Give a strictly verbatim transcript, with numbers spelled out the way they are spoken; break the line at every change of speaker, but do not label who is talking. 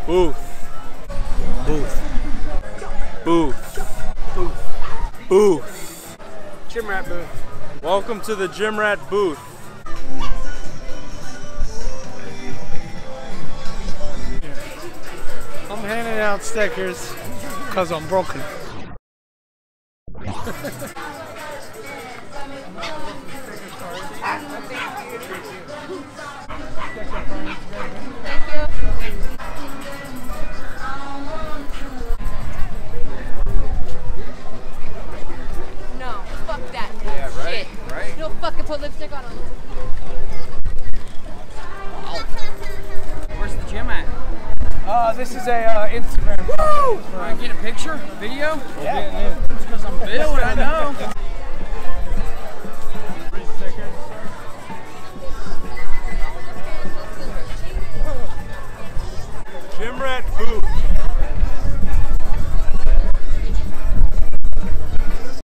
Booth. Booth. Booth. Booth. Booth.
Gym rat booth.
Welcome to the Gym Rat booth.
I'm handing out stickers because I'm broken.
No, fuck that yeah, right, shit. Right. You don't fucking put lipstick on them.
Where's the gym at?
Uh, this is a uh, Instagram.
Woo! Can I get a picture? Video?
Yeah.
It's because I'm Bill and I know.
Gym Rat booth.